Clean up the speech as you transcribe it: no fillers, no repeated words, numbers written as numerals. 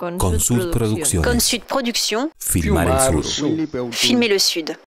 Consud Producciones. Consud Producción. Filmar el Sur. Filmer le Sud.